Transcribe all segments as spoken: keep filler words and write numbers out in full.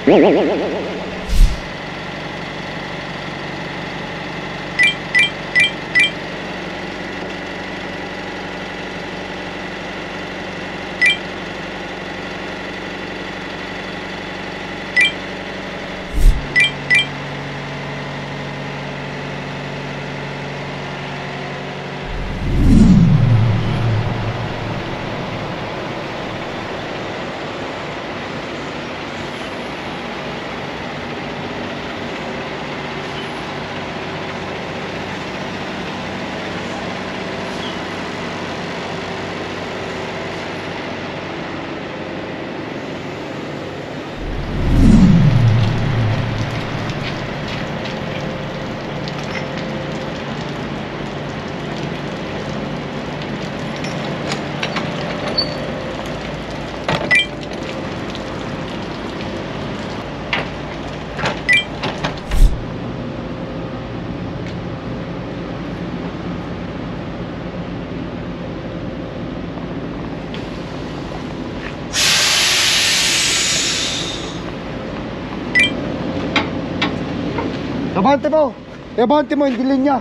Abante mo! Abante mo, hindi linya.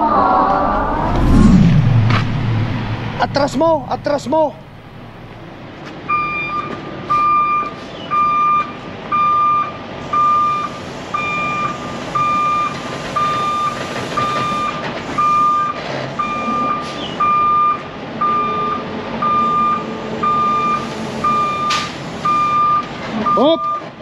Atras mo! Atras mo! Hop!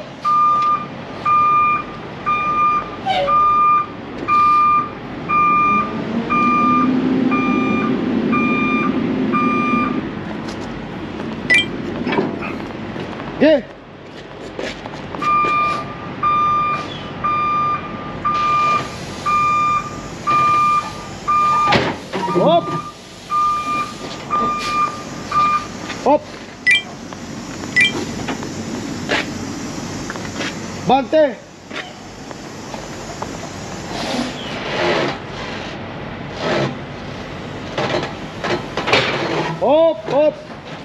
Okay. Hop. Hop. Bante. Hop, hop.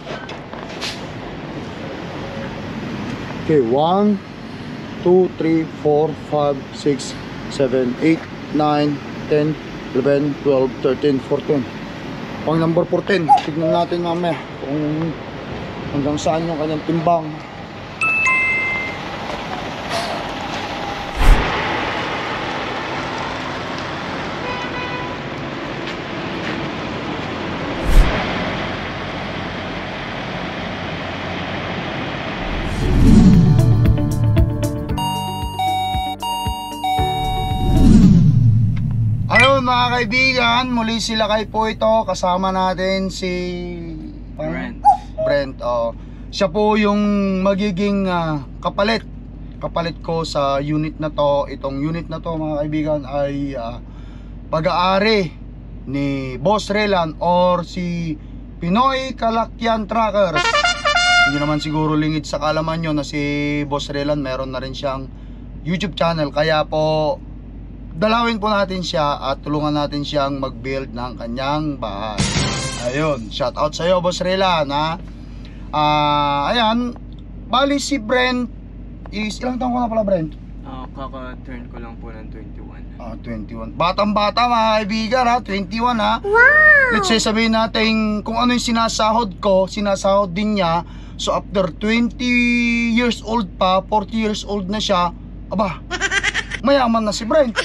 Okay, one, two, three, four, five, six, seven, eight, nine, ten, eleven, twelve, thirteen, fourteen. Pang number fourteen. Tignan natin mamaya kung hanggang saan yung kanyang timbang. Mga kaibigan, muli sila kay po ito. Kasama natin si Brent. Brent, oh. Siya po yung magiging uh, kapalit Kapalit ko sa unit na to. Itong unit na to, mga kaibigan, ay uh, pag-aari ni Boss Relan or si Pinoy Kalakyan Truckers. Hindi naman siguro lingid sa kalaman nyo na si Boss Relan meron na rin siyang YouTube channel. Kaya po dalawin po natin siya at tulungan natin siyang mag-build ng kanyang bahay. Ayun, shout out sa iyo, Boss Relan, ha. Ah, uh, ayan, bali si Brent is ilang taon ko na pala, Brent? Ah, uh, kaka-turn ko lang po ng twenty-one. Ah, twenty-one. Batang-bata, mga kaibigan, ha. twenty-one, ha. Wow! Let's say sabihin natin kung ano yung sinasahod ko, sinasahod din niya. So after twenty years old pa, forty years old na siya, aba, mayaman na si Brent.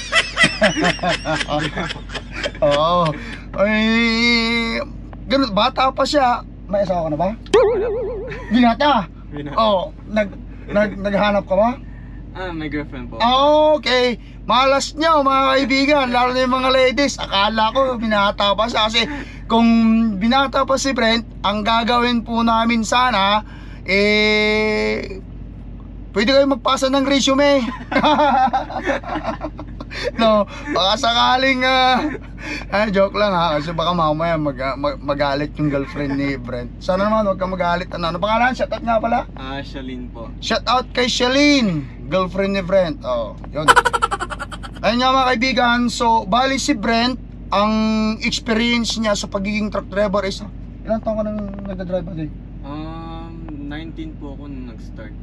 Oo. Ay, ganun, bata pa siya. May asawa ka na ba? Wala po. Binata? Binata. Oo. Nag, nag, naghanap ka ba? Ah, may girlfriend po. Okay. Malas niya, mga kaibigan. Lalo na yung mga ladies. Akala ko binata pa siya. Kasi kung binata pa si Brent, ang gagawin po namin sana, eh, pwede kayo magpasa ng resume. No, baka sakaling uh, ah, joke lang, ha. Kasi baka mamaya mag, mag, magalit yung girlfriend ni Brent. Sana naman wag kang magalit. Ano, ano pangalan? Shout out nga pala. Ah, Shalene po. Shout out kay Shalene, girlfriend ni Brent. Oh, yun. Ayun nga, mga kaibigan. So bali si Brent, ang experience niya sa pagiging truck driver is ilang taon ka nang nagda-drive ba din? Um, nineteen po ako nung nag-start po ako.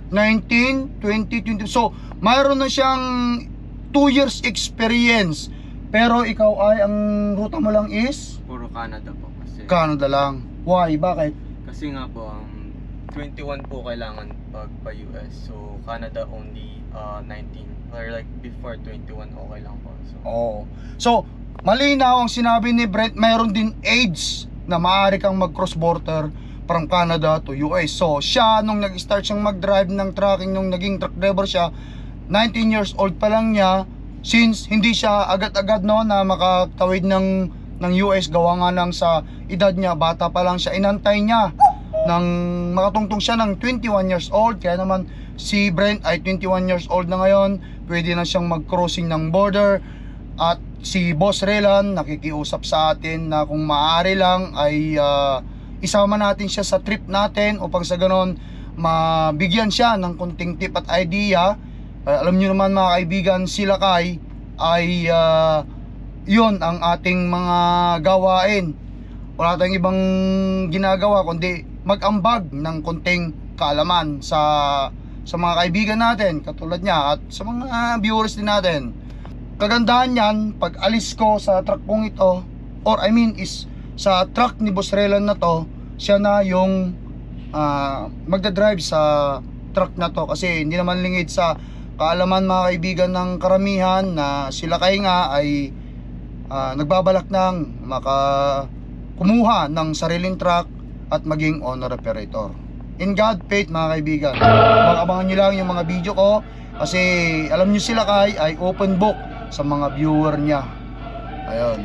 nineteen, twenty, twenty. So, mayroon na siyang two years experience. Pero ikaw ay, ang ruta mo lang is? Puro Canada po kasi. Canada lang. Why? Bakit? Kasi nga po, um, twenty-one po kailangan pag pa U S. So, Canada only uh, nineteen. Or like before twenty-one, okay lang po. So, Oo. So, malinaw ang sinabi ni Brent, mayroon din age na maaari kang mag-cross border from Canada to U S. So, siya, nung nag-start siyang mag-drive ng trucking, nung naging truck driver siya, nineteen years old pa lang niya, since hindi siya agad-agad no na makatawid ng ng U S, gawa nga lang sa edad niya, bata pa lang siya, inantay niya nang makatungtong siya ng twenty-one years old. Kaya naman si Brent ay twenty-one years old na ngayon, pwede na siyang mag-crossing ng border. At si Boss Relan nakikiusap sa atin na kung maaari lang ay uh, isama natin siya sa trip natin upang sa ganon mabigyan siya ng kunting tip at idea. Uh, alam niyo naman mga kaibigan, sila kay ay uh, yun ang ating mga gawain. Wala tayong ibang ginagawa kundi mag-ambag ng kunting kaalaman sa sa mga kaibigan natin katulad niya at sa mga viewers din natin. Kagandahan niyan, pag alis ko sa truck kong ito, or I mean is sa truck ni Boss Relan na to, siya na yung uh, magdadrive sa truck na to, kasi hindi naman lingid sa kaalaman mga kaibigan ng karamihan na sila kay nga ay uh, nagbabalak ng maka kumuha ng sariling truck at maging owner operator. In God faith mga kaibigan, abangan nyo lang yung mga video ko kasi alam nyo sila kay ay open book sa mga viewer niya. Ayun.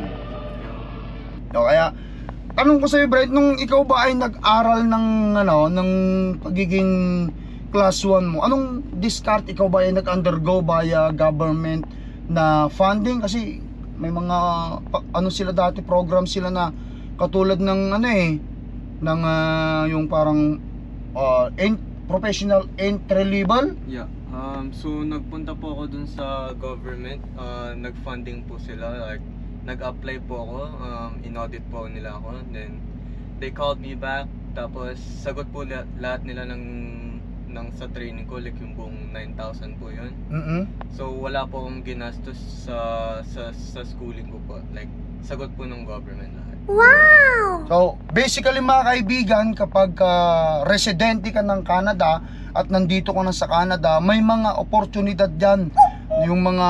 So, kaya tanong ko sa'yo Brent, nung ikaw ba ay nag-aral ng ano, ng pagiging class one mo, anong discard, ikaw ba ay nag-undergo via government na funding? Kasi may mga ano sila dati, program sila na katulad ng ano eh ng uh, yung parang uh, en professional entry level. yeah. Um, so, nagpunta po ako dun sa government. Uh, nag-funding po sila. Like, nag-apply po ako. Um, in-audit po nila ako. Then, they called me back. Tapos, sagot po la lahat nila ng ng sa training ko, like yung buong nine thousand po yun. Mm-hmm. So wala po akong ginastos sa, sa sa schooling ko po. Like sagot po ng government lahat. Wow! So basically mga kaibigan, kapag uh, residente ka ng Canada at nandito ka na sa Canada, may mga oportunidad dyan, yung mga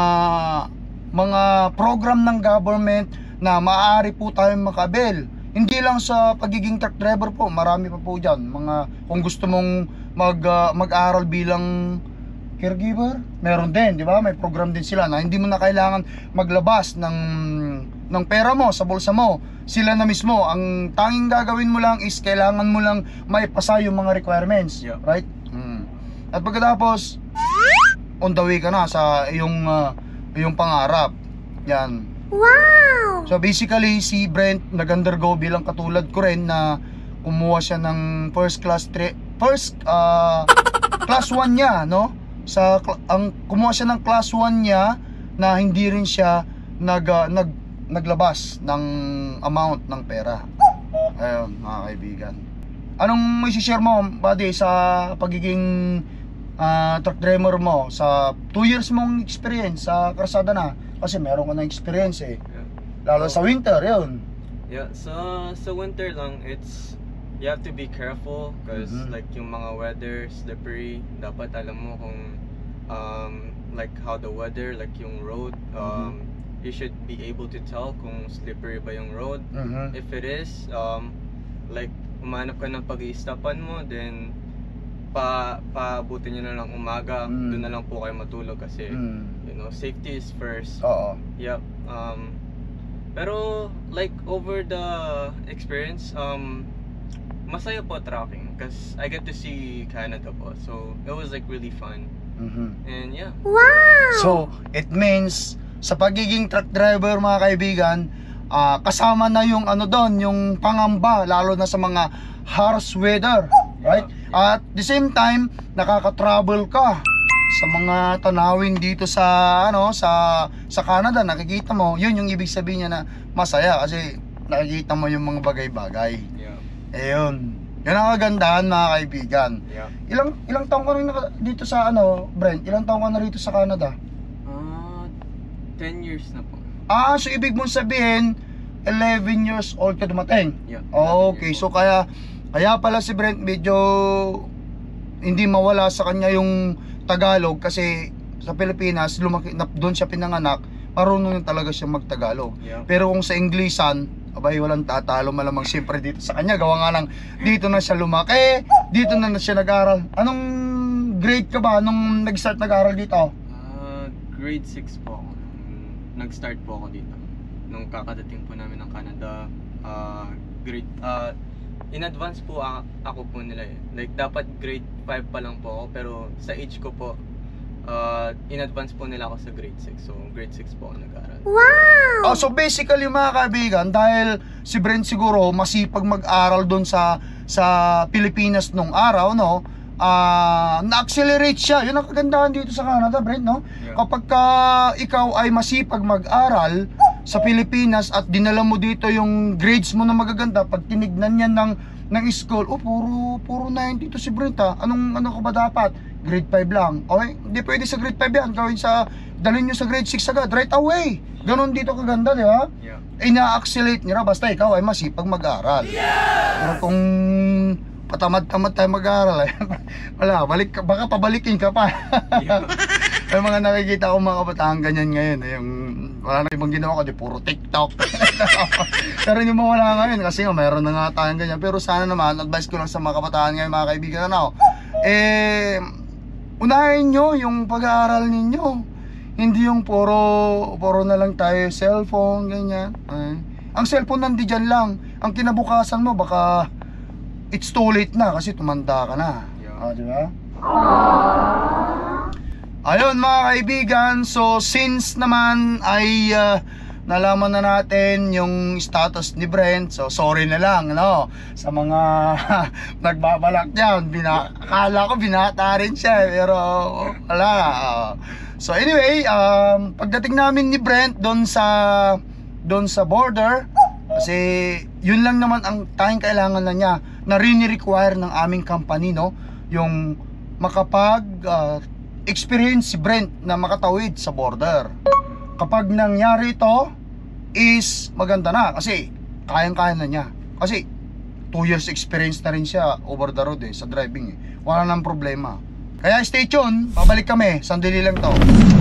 mga program ng government na maaari po tayong makabil. Hindi lang sa pagiging truck driver po, marami pa po dyan. Mga, kung gusto mong mag, uh, mag-aral bilang caregiver, meron din, di ba? May program din sila na hindi mo na kailangan maglabas ng, ng pera mo sa bulsa mo. Sila na mismo, ang tanging gagawin mo lang is kailangan mo lang maipasa yung mga requirements. Yeah. Right? Hmm. At pagkatapos, on the way ka na sa iyong, uh, iyong pangarap. Yan. Wow! So basically si Brent nag-undergo bilang katulad ko rin na kumuha siya ng first class first uh, class one niya, no? Sa ang kumuha siya ng class one niya na hindi rin siya nag, uh, nag naglabas ng amount ng pera. Ayun mga kaibigan. Anong i-share mo buddy sa pagiging uh, truck driver mo sa two years mong experience sa karsada na? Kasi meron ka na experience eh. Yeah. Lalo So, sa winter, yun. Yeah, sa sa winter lang, it's you have to be careful because Mhm. like yung mga weather slippery, dapat alam mo kung um like how the weather, like yung road, um you should be able to tell kung slippery ba yung road. Mhm. If it is, um like umanap ka ng pag-i-stopan mo, then pa paabutin nyo na lang umaga, Mm. doon na lang po kayo matulog kasi Mm. you know, safety is first. Oo. Yep. Um, pero like over the experience, um, masaya po trucking because I get to see Canada po. So it was like really fun. Mhm. And yeah. So, it means sa pagiging truck driver mga kaibigan, ah, kasama na yung ano doon, yung pangamba lalo na sa mga harsh weather, right? At the same time, nakaka-travel ka sa mga tanawin dito sa ano, sa sa Canada, nakikita mo, yun yung ibig sabihin niya na masaya kasi nakikita mo yung mga bagay-bagay. Yeah. Ayun. Yan ang kagandahan mga kaibigan. Yeah. Ilang ilang taon ka rin naka- dito sa ano, Brent? Ilang taon ka na rito sa Canada? Ah, ten years na po. Ah, so ibig mong sabihin eleven years old ka dumating? Yeah. Okay, so kaya kaya pala si Brent medyo hindi mawala sa kanya yung Tagalog kasi sa Pilipinas lumaki na, doon siya pinanganak, marunong talaga siya magtagalog. Yeah. Pero kung sa Inglesan, abay walang tatalo malamang siyempre dito sa kanya, gawa nga lang dito na siya lumaki, dito na, na siya nag-aral. Anong grade ka ba nung nag-start nag-aral dito? Ah, grade six po ako. Nung Nag-start po ako dito. Nung kakadating po namin ng Canada, ah, grade ah in advance po a- ako po nila eh. Like dapat grade five pa lang po ako, pero sa age ko po ah, in advance po nila ako sa grade six. So grade six po ako nag-aaral. Oh, so basically mga kaibigan, dahil si Brent siguro masipag mag-aral doon sa sa Pilipinas nung araw, no? Ah, na-accelerate siya. Yun ang kagandahan dito sa Canada, Brent, no? Yeah. Kapag ka ikaw ay masipag mag-aral sa Pilipinas at dinala mo dito yung grades mo na magaganda, pag tinignan yan ng ng school, oh, puro puro ninety to si Brent, ha? Anong ano ko ba dapat? Grade five lang. Okay? Hindi pwede sa grade five yan. Gawin sa dalhin nyo sa grade six agad, right away. Ganon dito kaganda, di ba? Yeah. Ina-accelerate nila basta ikaw ay masipag mag-aral. Pero kung patamad-tamad tayo mag-aral, eh, wala, balik ka, baka pabalikin ka pa. Yeah. May mga nakikita ko mga kabataan ganyan ngayon, eh, yung wala na ibang ginawa ko, di puro TikTok. Pero hindi mo wala ngayon kasi nga mayroon na nga tayong ganyan. Pero sana naman, advice ko lang sa mga kabataan ngayon, mga kaibigan na ako, eh, unahin nyo yung pag-aaral ninyo. Hindi yung puro, puro na lang tayo cellphone, ganyan. Ay. Ang cellphone nandiyan lang. Ang kinabukasan mo, baka it's too late na kasi tumanda ka na. Yeah. Ah, di ba? Ayun mga kaibigan, so since naman ay uh, nalaman na natin yung status ni Brent, so sorry na lang, no? Sa mga nagbabalak dyan, bina akala ko binata rin siya, pero wala. Uh, so anyway, um, pagdating namin ni Brent doon sa doon sa border, kasi yun lang naman ang tayong kailangan na niya, na rini-require ng aming company, no? Yung makapag uh, experience si Brent na makatawid sa border. Kapag nangyari ito, is maganda na kasi kayang-kaya na niya. Kasi two years experience na rin siya over the road eh, sa driving eh. Wala nang problema. Kaya stay tuned, babalik kami, sandali lang to.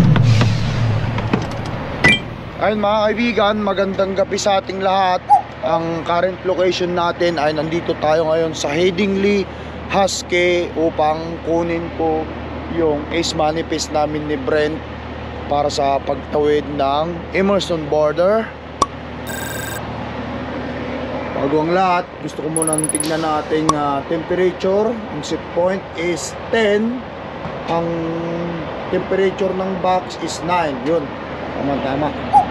Ayun mga kaibigan, magandang gabi sa ating lahat. Ang current location natin ay nandito tayo ngayon sa Headingley, Husky, upang kunin ko yung case manifest namin ni Brent para sa pagtawid ng Emerson border. Bago ang lahat, gusto ko munang tignan natin uh, temperature. Ang set point is ten. Ang temperature ng box is nine. Yun, tama-tama.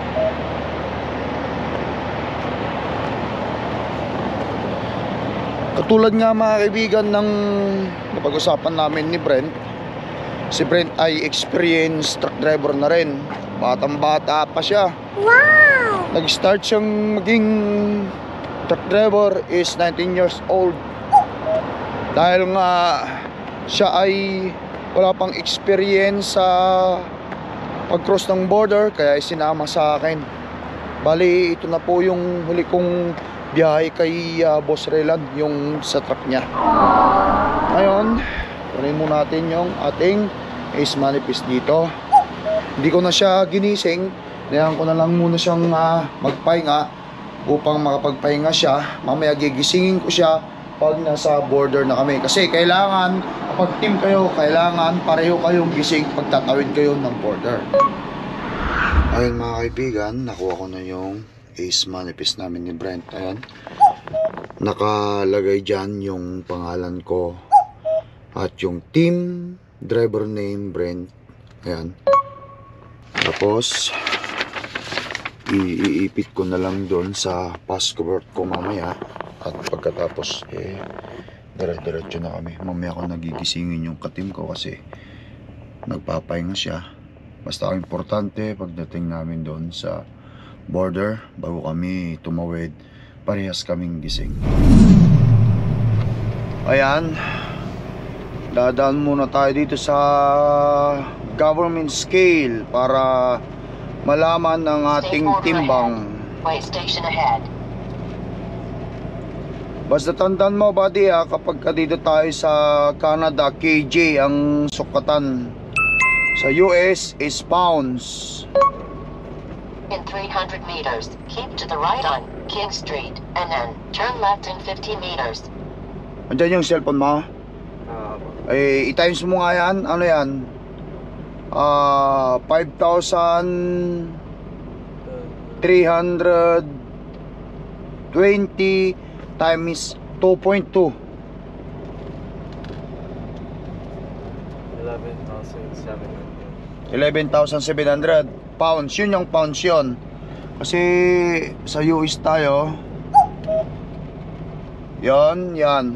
Katulad nga mga kaibigan ng napag-usapan namin ni Brent, si Brent ay experienced truck driver na rin. Batang bata pa siya. Wow! Nag-start siyang maging truck driver is nineteen years old. Dahil nga siya ay wala pang experience sa pag-cross ng border, kaya sinama sa akin. Bali, ito na po yung huli kong biyahe kay uh, Boss Relan, yung sa truck niya. Ngayon, kunin mo natin yung ating case manifest dito. Hindi ko na siya ginising, kailangan ko na lang muna siyang uh, magpahinga upang makapagpahinga siya. Mamaya gigisingin ko siya pag nasa border na kami, kasi kailangan kapag team kayo, kailangan pareho kayong gising pagtatawid kayo ng border. Ayun mga kaibigan, nakuha ko na yung case manifest namin ni Brent. Ayan, nakalagay dyan yung pangalan ko at yung team driver name Brent. Ayan, tapos iipit ko na lang doon sa passport ko mamaya. At pagkatapos eh dire-diretso na kami. Mamaya ako nagigisingin yung katim ko kasi nagpapahinga siya. Basta ang importante pagdating namin doon sa border, bago kami tumawid, parehas kaming gising. Ayan, dadaan muna tayo dito sa government scale para malaman ang ating timbang. Way station ahead. Basta tandaan mo, buddy, ha, kapag ka dito tayo sa Canada, K J ang sukatan. Sa U S is pounds. In three hundred meters, keep to the right on King Street, and then turn left in fifty meters. Andyan yung cellphone mo? Ah, Eh, i-times mo nga yan. Ano yan? Ah, five thousand three hundred twenty times two point two. eleven thousand seven hundred. eleven thousand seven hundred pounds. Yun yung pounds yun. Kasi sa U S tayo. Yan, yan.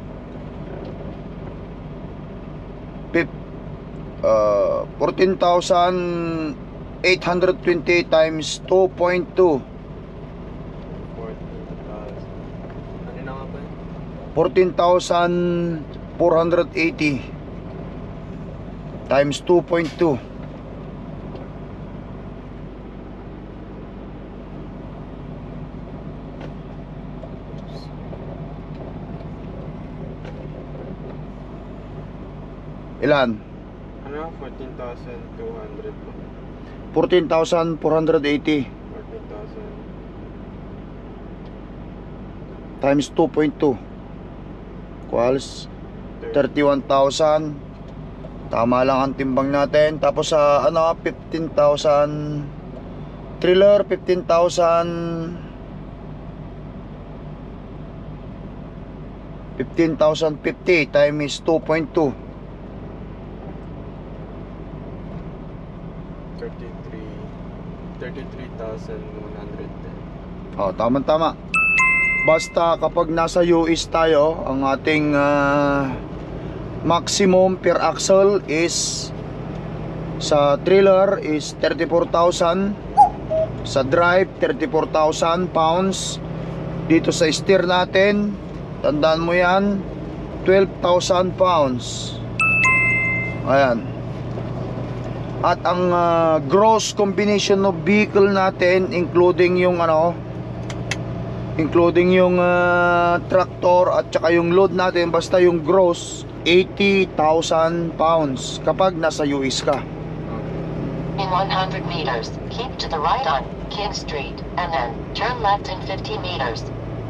Pip, uh, fourteen thousand eight hundred twenty times two point two. fourteen thousand. Ano na nga ba yun? fourteen thousand four hundred eighty times two point two. Ilan? Ano? fourteen thousand two hundred po. fourteen thousand four hundred eighty fourteen thousand. times two point two equals thirty-one thousand. Tama lang ang timbang natin. Tapos sa ano, fifteen thousand. Thriller, fifteen thousand. fifteen thousand fifty times two point two. thirty-three. thirty-three thousand one hundred ten. Oh, tama-tama. Basta kapag nasa U S tayo, ang ating ah, maximum per axle is sa trailer is thirty-four thousand, sa drive thirty-four thousand pounds, dito sa steer natin, tandaan mo yan, twelve thousand pounds. Ayan. At ang ah, gross combination of vehicle natin, including yung ano, including yung uh, tractor at saka yung load natin, basta yung gross, eighty thousand pounds kapag nasa U S ka. In one hundred meters, keep to the right on King Street, and then turn left in fifty meters.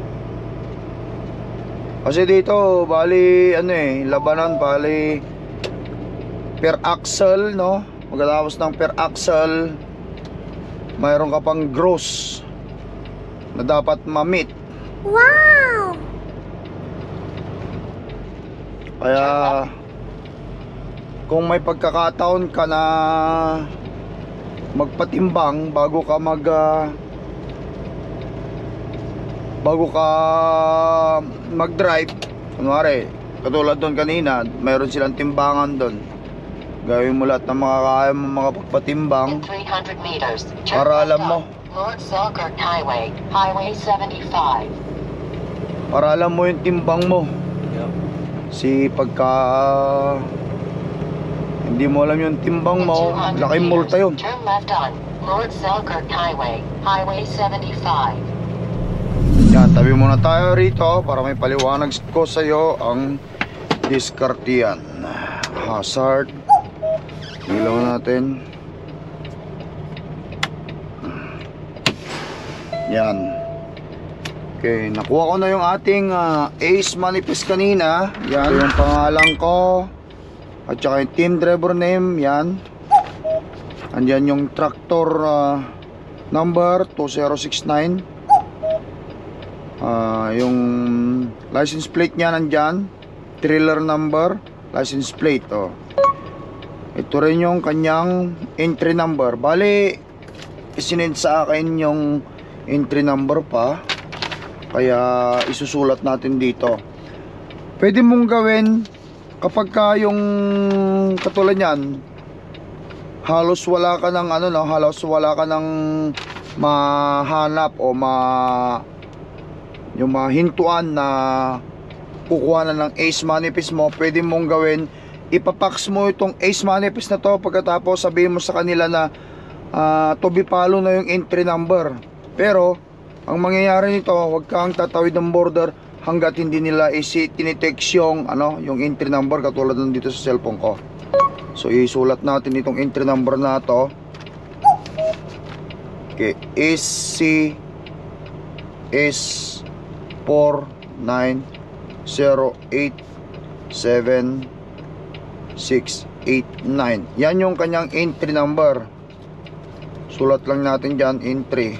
Kasi dito, bali, ano eh, labanan, bali, per axle, no? Pagkatapos ng per axle, mayroon ka pang gross na dapat ma-meet. Wow! Kaya kung may pagkakataon ka na magpatimbang bago ka mag uh, bago ka mag-drive, kunwari katulad doon kanina, mayroon silang timbangan doon, gawin mo lahat ng mga kaya mo mga pagpatimbang In three hundred meters, turn para left alam mo, on North Selkirk Highway, Highway seventy-five. para alam mo yung timbang mo. Yep. Si pagka hindi mo alam yung timbang In mo, two hundred laking multa yun. meters, turn left on North Selkirk Highway, Highway seventy-five. Yan, tabi muna tayo rito para may paliwanag ko sa iyo ang diskartiyan. Hazard. Ilaw natin. Yan. Okay, nakuha ko na yung ating uh, Ace Manifest kanina. Yan, ito yung pangalan ko. At saka yung team driver name. Yan. Andyan yung tractor uh, number two zero six nine. Uh, yung license plate niya nandyan, trailer number, license plate. Oh. Ito rin yung kanyang entry number. Bali, isinend sa akin yung entry number pa, kaya isusulat natin dito. Pwede mong gawin kapag ka yung katulad yan, halos wala ka ng ano, no, halos wala ka ng mahanap o ma yung mahintuan na kukuha na ng Ace Manifest mo, pwede mong gawin, ipapax mo itong Ace Manifest na to, pagkatapos sabihin mo sa kanila na uh, to be follow na yung entry number. Pero ang mangyayari nito, huwag kang tatawid ng border hanggat hindi nila isi tinitext yung ano, yung entry number katulad ng dito sa cellphone ko. So isulat natin itong entry number na to. Okay, S C S four nine zero eight seven six eight nine. Yan yung kanyang entry number. Sulat lang natin dyan, entry,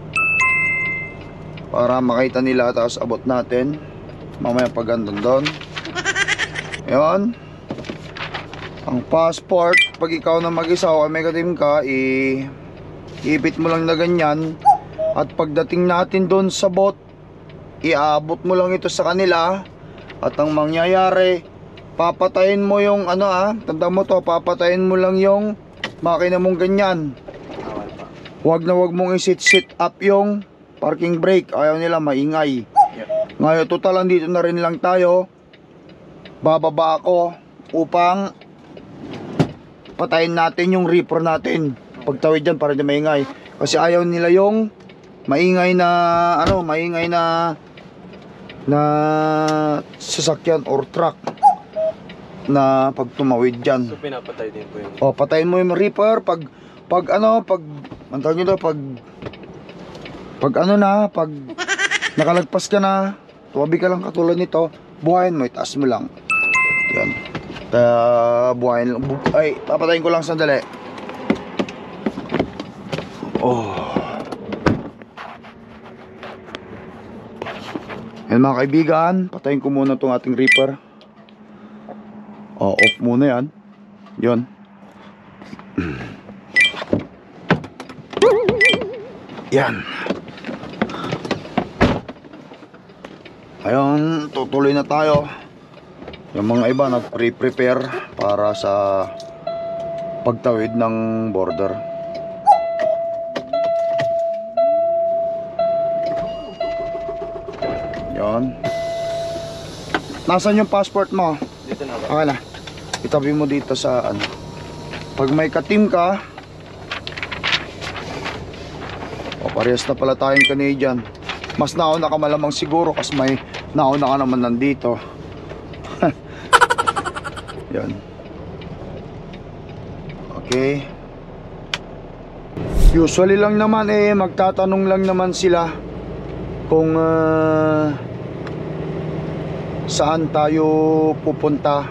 para makita nila. Tapos abot natin mamaya pag andun doon. Yun. Ang passport, pag ikaw na mag-isa o may ka-team ka, i ipit mo lang na ganyan. At pagdating natin doon sa bot, iaabot mo lang ito sa kanila. At ang mangyayari, papatayin mo yung ano ah, tanda mo to, papatayin mo lang yung makina mong ganyan. Huwag na huwag mong i-sit up yung parking brake. Ayaw nila maingay. Ngayon total dito na rin lang tayo. Bababa ako upang patayin natin yung reaper natin. Pagtawid dyan para di maingay. Kasi ayaw nila yung maingay na ano, maingay na na sasakyan or truck na pag tumawid dyan. So pinapatay din po yun. O patayin mo yung reaper pag pag ano, pag ang tawag nito, pag pag ano na, pag nakalagpas ka na, tuwabi ka lang katulad nito, buhayin mo, itaas mo lang. Yan. Kaya buhayin lang. Bu ay, papatayin ko lang sandali. Oh. Yan mga kaibigan, patayin ko muna itong ating reaper. Oh, off muna yan. Yun. Yan. Ayun, tutuloy na tayo. Yung mga iba nag-pre-prepare para sa pagtawid ng border. Yan. Nasaan yung passport mo? Dito na ba? Okay na. Itabi mo dito sa ano. Pag may ka-team ka, o parehas na pala tayong Canadian. Mas nauna ka malamang siguro kasi may nauna ka naman nandito. Yan. Okay. Usually lang naman eh, magtatanong lang naman sila kung uh, saan tayo pupunta.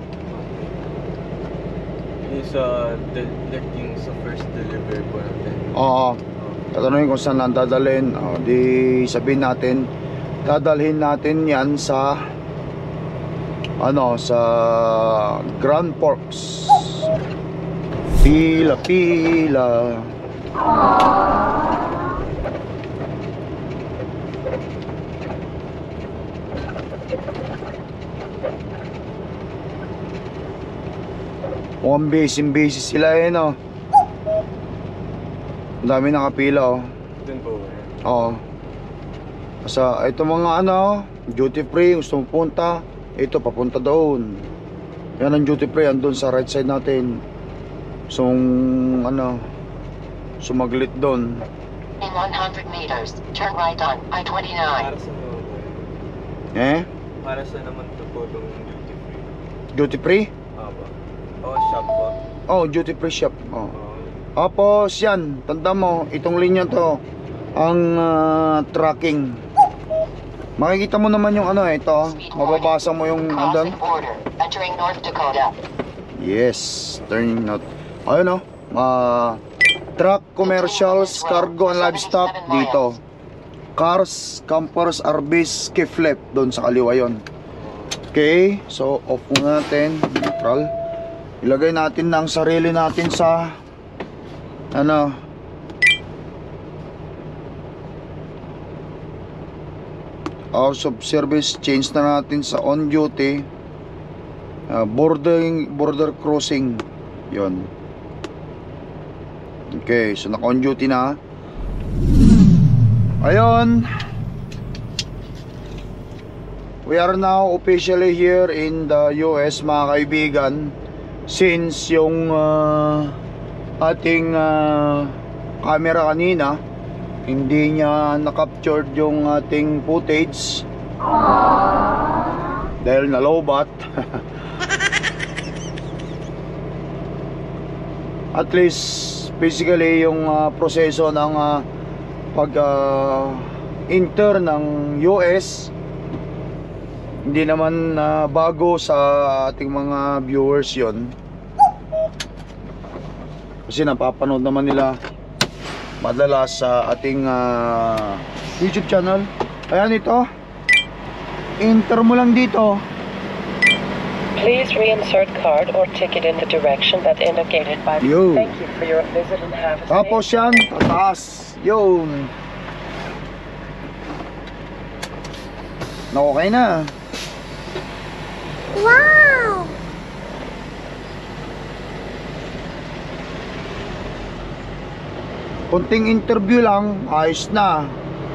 Yung sa, yung sa first delivery po natin. Oo. Tatanungin kung saan lang dadalhin. O, di sabihin natin, dadalhin natin yan sa ano, sa Grand Forks. Pila, pila. Mukhang busy-busy sila eh, no? Ang dami nakapila, oh. Dun po ba? Oo. Sa ito mga ano, duty free, gusto mo punta, ito papunta doon. Yan ang duty free, andun sa right side natin. So, ano, sumaglit doon. In one hundred meters, turn right on I twenty-nine. Para sa naman po? Eh? Para sa naman to po itong duty free? Duty free? Aba. O, shop po. Oh, duty free shop. Oh. O, Tapos yan, tanda mo, itong linya to, ang uh, tracking. Makikita mo naman yung ano eh, ito, mababasa mo yung andun. Crossing border, entering North Dakota. Yes, turning not. Ayun oh, uh, truck, commercials, cargo and livestock dito. Cars, campers, R Vs, skiff left, doon sa kaliwa yun. Okay, so off muna natin, neutral. Ilagay natin na ang sarili natin sa ano, hours of service, change na natin sa on duty. uh, bordering, border crossing yon. Okay, so naka on duty na. Ayun, we are now officially here in the U S mga kaibigan, since yung uh, ating uh, camera kanina hindi niya na-captured yung ating footage dahil nalobat. At least basically yung uh, proseso ng uh, pag uh, enter ng U S hindi naman uh, bago sa ating mga viewers yon, kasi napapanood naman nila madalas sa ating uh, YouTube channel. Ayan, ito, enter mo lang dito. Please reinsert card or ticket in the direction that indicated by the... Yo. Thank you for your visit and have a Tapos safe... yan, tataas. Yun. Na okay na. Wow! Kunting interview lang, ayos na.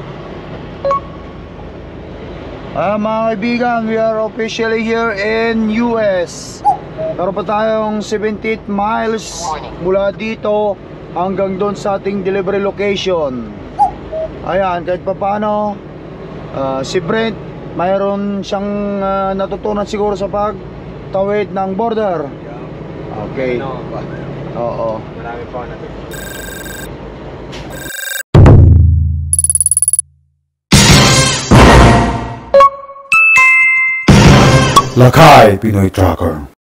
Ah, mga kaibigan, we are officially here in U S. Meron pa tayong seventy-eight miles mula dito hanggang doon sa ating delivery location. Ayan, kahit pa paano, uh, si Brent, mayroon siyang uh, natutunan siguro sa pagtawid ng border. Okay. Ano pa? Oo. Marami pa ako natutunan. Lakay Pinoy Tracker.